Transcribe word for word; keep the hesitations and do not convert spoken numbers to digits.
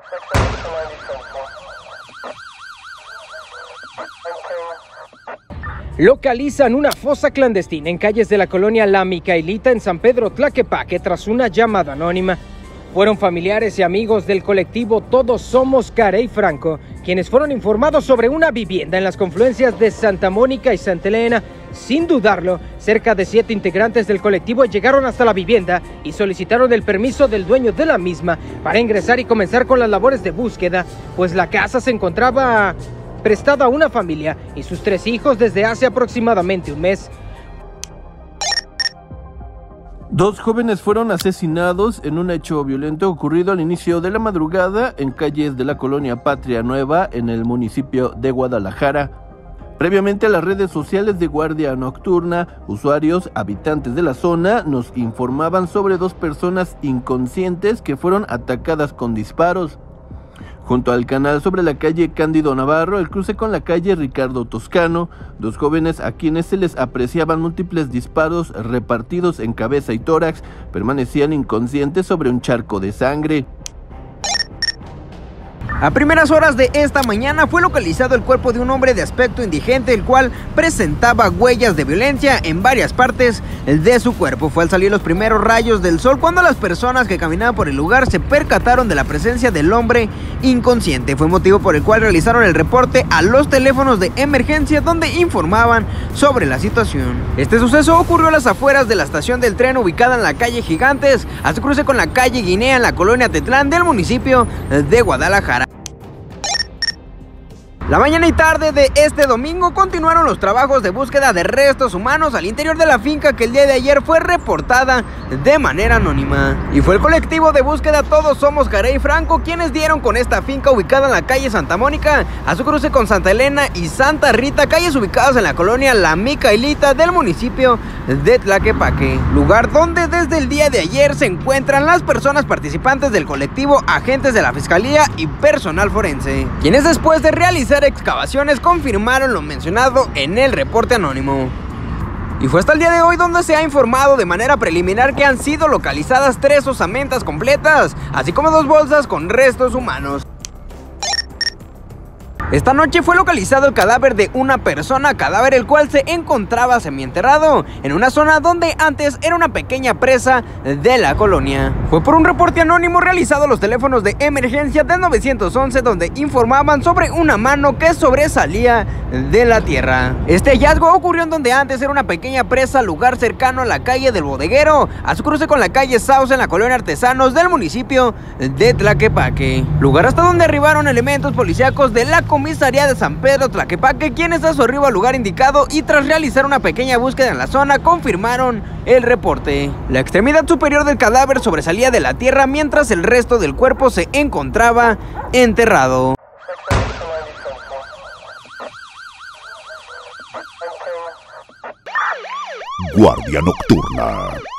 Localizan una fosa clandestina en calles de la colonia La Micaelita en San Pedro Tlaquepaque tras una llamada anónima. Fueron familiares y amigos del colectivo Todos Somos Carey Franco quienes fueron informados sobre una vivienda en las confluencias de Santa Mónica y Santa Elena. Sin dudarlo, cerca de siete integrantes del colectivo llegaron hasta la vivienda y solicitaron el permiso del dueño de la misma para ingresar y comenzar con las labores de búsqueda, pues la casa se encontraba prestada a una familia y sus tres hijos desde hace aproximadamente un mes. Dos jóvenes fueron asesinados en un hecho violento ocurrido al inicio de la madrugada en calles de la colonia Patria Nueva en el municipio de Guadalajara. Previamente a las redes sociales de Guardia Nocturna, usuarios, habitantes de la zona, nos informaban sobre dos personas inconscientes que fueron atacadas con disparos. Junto al canal sobre la calle Cándido Navarro, el cruce con la calle Ricardo Toscano, dos jóvenes a quienes se les apreciaban múltiples disparos repartidos en cabeza y tórax, permanecían inconscientes sobre un charco de sangre. A primeras horas de esta mañana fue localizado el cuerpo de un hombre de aspecto indigente, el cual presentaba huellas de violencia en varias partes de su cuerpo. Fue al salir los primeros rayos del sol cuando las personas que caminaban por el lugar se percataron de la presencia del hombre inconsciente. Fue motivo por el cual realizaron el reporte a los teléfonos de emergencia donde informaban sobre la situación. Este suceso ocurrió a las afueras de la estación del tren ubicada en la calle Gigantes, a su cruce con la calle Guinea en la colonia Tetlán del municipio de Guadalajara. La mañana y tarde de este domingo continuaron los trabajos de búsqueda de restos humanos al interior de la finca que el día de ayer fue reportada de manera anónima. Y fue el colectivo de búsqueda Todos Somos Carey Franco quienes dieron con esta finca ubicada en la calle Santa Mónica, a su cruce con Santa Elena y Santa Rita, calles ubicadas en la colonia La Micaelita del municipio de Tlaquepaque, lugar donde desde el día de ayer se encuentran las personas participantes del colectivo, agentes de la fiscalía y personal forense, quienes después de realizar excavaciones confirmaron lo mencionado en el reporte anónimo. Y fue hasta el día de hoy donde se ha informado de manera preliminar que han sido localizadas tres osamentas completas, así como dos bolsas con restos humanos. Esta noche fue localizado el cadáver de una persona, cadáver el cual se encontraba semienterrado en una zona donde antes era una pequeña presa de la colonia. Fue por un reporte anónimo realizado a los teléfonos de emergencia del nueve once donde informaban sobre una mano que sobresalía de la tierra. Este hallazgo ocurrió en donde antes era una pequeña presa, lugar cercano a la calle del Bodeguero, a su cruce con la calle Sauce en la colonia Artesanos del municipio de Tlaquepaque, lugar hasta donde arribaron elementos policíacos de la comisaría de San Pedro Tlaquepaque, quienes a su arribo al lugar indicado y tras realizar una pequeña búsqueda en la zona confirmaron el reporte. La extremidad superior del cadáver sobresalía de la tierra mientras el resto del cuerpo se encontraba enterrado. Guardia Nocturna.